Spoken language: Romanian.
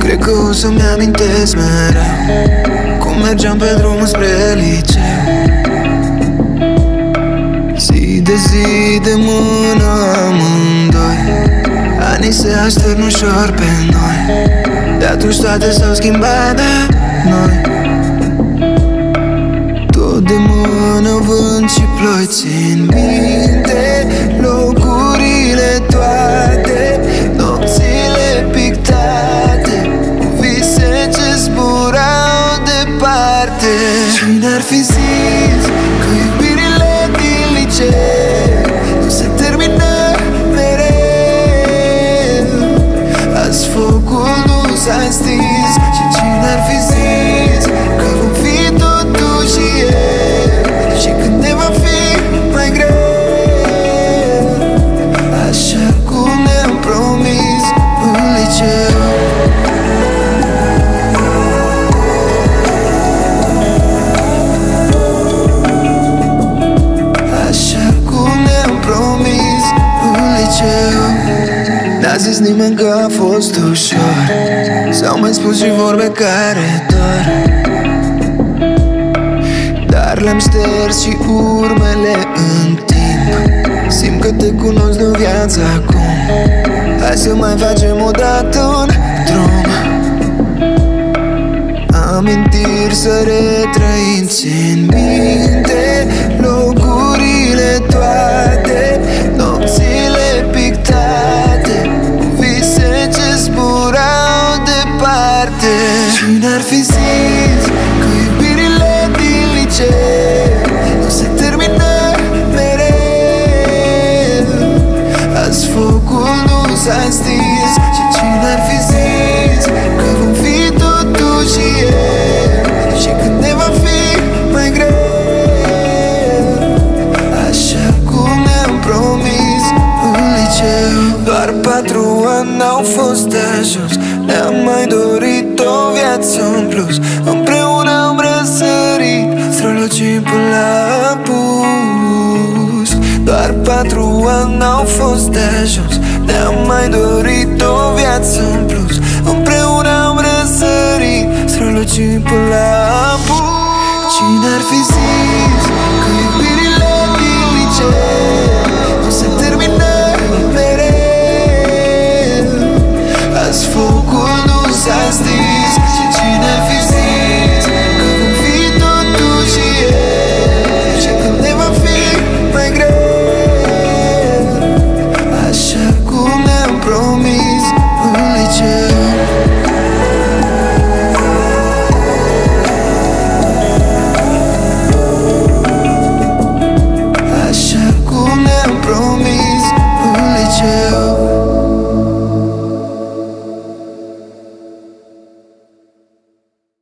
Cred că o să-mi amintesc mereu cum mergeam pe drumul spre liceu. Zi de zi de mână amândoi, anii se aștern ușor pe noi. De atunci toate s-au schimbat de noi. Tot de mână, vânt și ploi, țin minte locurile toate, nopțile pictate cu vise ce zburau departe. Cine-ar fi zis că iubirile din liceu nu se termină mereu? Azi focul nu s-a stins și cine-ar fi zis că vom fi tot tu și eu, și când ne va fi mai greu, așa cum ne-am promis în liceu. Așa cum ne-am promis în liceu. N-a zis nimeni că a fost ușor, s-au mai spus și vorbe care dor, dar le-am șters și urmele în timp. Simt că te cunosc de-o viață acum. Hai să mai facem o dată un drum, amintiri să retrăim. Țin minte locurile toate, nopțile pictate cu vise ce zburau departe. Cine-ar fi zis că iubirile din liceu nu se termină mereu? Azi focul nu s-a stins și cine-ar fi zis că vom fi tot tu și eu, și când ne va fi mai greu, așa cum ne-am promis în liceu. Doar 4 ani n-au fost de ajuns, ne-am mai dorit o viață în plus. Împreună am răsărit, strălucim până la apus. Doar 4 ani n-au fost de ajuns, ne-am mai dorit o viață în plus. Împreună am răsărit, strălucim până la apus. Cine-ar fi zis că